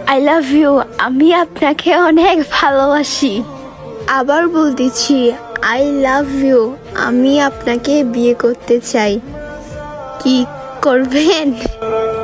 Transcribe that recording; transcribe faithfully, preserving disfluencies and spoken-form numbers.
I love you, আমি আপনাকে অনেক ভালোবাসি। আবার বলতেছি, আই লাভ ইউ, আমি আপনাকে বিয়ে করতে চাই। কি করবেন?